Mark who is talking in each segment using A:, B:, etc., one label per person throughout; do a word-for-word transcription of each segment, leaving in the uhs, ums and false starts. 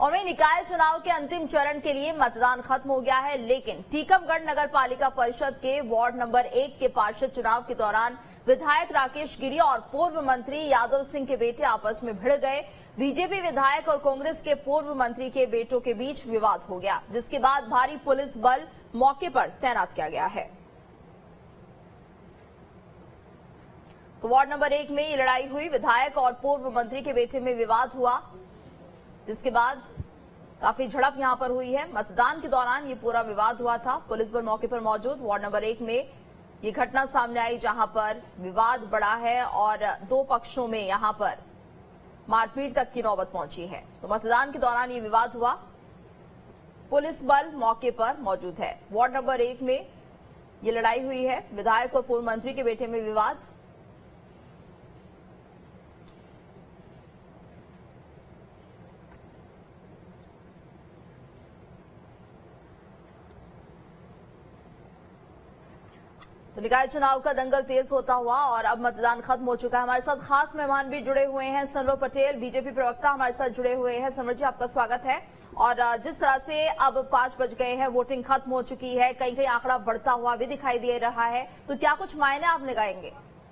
A: और वहीं निकाय चुनाव के अंतिम चरण के लिए मतदान खत्म हो गया है, लेकिन टीकमगढ़ नगर पालिका परिषद के वार्ड नंबर एक के पार्षद चुनाव के दौरान विधायक राकेश गिरी और पूर्व मंत्री यादव सिंह के बेटे आपस में भिड़ गए। बीजेपी विधायक और कांग्रेस के पूर्व मंत्री के बेटों के बीच विवाद हो गया, जिसके बाद भारी पुलिस बल मौके पर तैनात किया गया है। तो वार्ड नंबर एक में ये लड़ाई हुई, विधायक और पूर्व मंत्री के बेटे में विवाद हुआ, जिसके बाद काफी झड़प यहां पर हुई है। मतदान के दौरान ये पूरा विवाद हुआ था। पुलिस बल मौके पर मौजूद। वार्ड नंबर एक में ये घटना सामने आई जहां पर विवाद बढ़ा है और दो पक्षों में यहां पर मारपीट तक की नौबत पहुंची है। तो मतदान के दौरान ये विवाद हुआ, पुलिस बल मौके पर मौजूद है। वार्ड नंबर एक में ये लड़ाई हुई है, विधायक और पूर्व मंत्री के बेटे में विवाद। तो निकाय चुनाव का दंगल तेज होता हुआ और अब मतदान खत्म हो चुका है। हमारे साथ खास मेहमान भी जुड़े हुए हैं। सनवर पटेल, बीजेपी प्रवक्ता, हमारे साथ जुड़े हुए हैं। सनवर जी, आपका स्वागत है। और जिस तरह से अब पांच बज गए हैं, वोटिंग खत्म हो चुकी है, कहीं कहीं आंकड़ा बढ़ता हुआ भी दिखाई दे रहा है, तो क्या कुछ मायने आप लगाएंगे?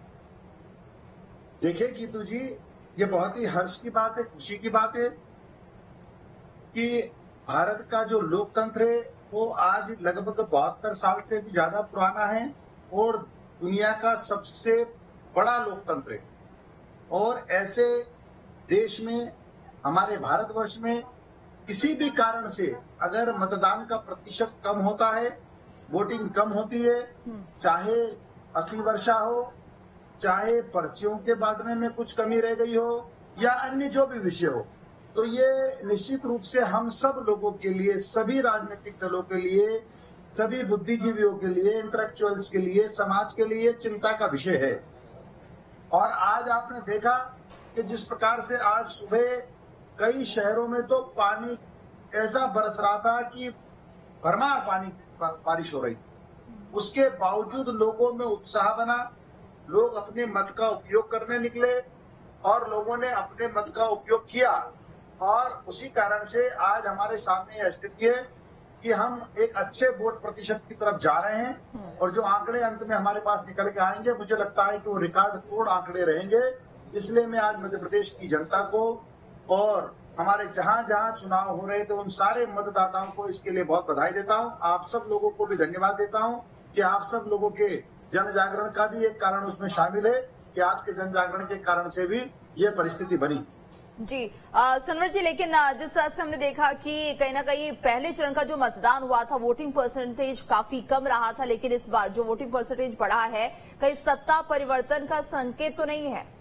B: देखिए गीतू जी, ये बहुत ही हर्ष की बात है, खुशी की बात है कि भारत का जो लोकतंत्र है वो आज लगभग बहत्तर साल से भी ज्यादा पुराना है और दुनिया का सबसे बड़ा लोकतंत्र है। और ऐसे देश में, हमारे भारतवर्ष में, किसी भी कारण से अगर मतदान का प्रतिशत कम होता है, वोटिंग कम होती है, चाहे अतिवर्षा हो, चाहे पर्चियों के बांटने में कुछ कमी रह गई हो या अन्य जो भी विषय हो, तो ये निश्चित रूप से हम सब लोगों के लिए, सभी राजनीतिक दलों के लिए, सभी बुद्धिजीवियों के लिए, इंटेलेक्चुअल्स के लिए, समाज के लिए चिंता का विषय है। और आज आपने देखा कि जिस प्रकार से आज सुबह कई शहरों में तो पानी ऐसा बरस रहा था कि भरमार पानी बारिश हो रही थी, उसके बावजूद लोगों में उत्साह बना, लोग अपने मत का उपयोग करने निकले और लोगों ने अपने मत का उपयोग किया। और उसी कारण से आज हमारे सामने यह स्थिति है कि हम एक अच्छे वोट प्रतिशत की तरफ जा रहे हैं और जो आंकड़े अंत में हमारे पास निकल के आएंगे, मुझे लगता है कि वो रिकॉर्ड तोड़ आंकड़े रहेंगे। इसलिए मैं आज मध्य प्रदेश की जनता को और हमारे जहां जहां चुनाव हो रहे थे उन सारे मतदाताओं को इसके लिए बहुत बधाई देता हूं। आप सब लोगों को भी धन्यवाद देता हूं कि आप सब लोगों के जन जागरण का भी एक कारण उसमें शामिल है कि आपके जन जागरण के कारण से भी ये परिस्थिति बनी।
A: जी सनवर जी, लेकिन जिस तरह से हमने देखा कि कहीं ना कहीं पहले चरण का जो मतदान हुआ था, वोटिंग परसेंटेज काफी कम रहा था, लेकिन इस बार जो वोटिंग परसेंटेज बढ़ा है, कहीं सत्ता परिवर्तन का संकेत तो नहीं है?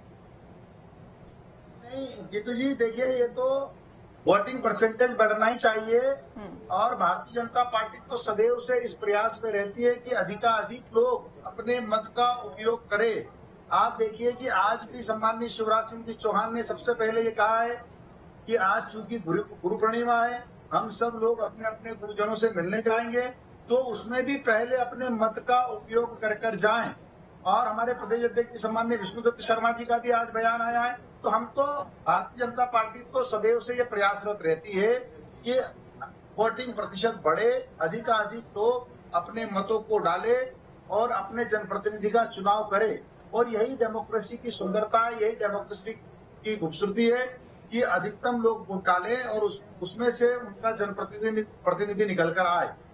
B: नहीं गीतू जी, देखिए, ये तो वोटिंग परसेंटेज बढ़ना ही चाहिए और भारतीय जनता पार्टी तो सदैव से इस प्रयास में रहती है कि अधिकाधिक लोग अपने मत का उपयोग करें। आप देखिए कि आज भी सम्माननीय शिवराज सिंह जी चौहान ने सबसे पहले ये कहा है कि आज चूंकि गुरु गुरु पूर्णिमा है, हम सब लोग अपने अपने गुरुजनों से मिलने जाएंगे, तो उसमें भी पहले अपने मत का उपयोग कर कर जाएं। और हमारे प्रदेश अध्यक्ष सम्माननीय विष्णुदत्त शर्मा जी का भी आज बयान आया है। तो हम तो, भारतीय जनता पार्टी तो सदैव से ये प्रयासरत रहती है कि वोटिंग प्रतिशत बढ़े, अधिकाधिक लोग अपने मतों को डाले और अपने जनप्रतिनिधि का चुनाव करे। और यही डेमोक्रेसी की सुंदरता है, यही डेमोक्रेसी की खूबसूरती है कि अधिकतम लोग वोट डालें और उस, उसमें से उनका जनप्रतिनिधि प्रतिनिधि निकल कर आए।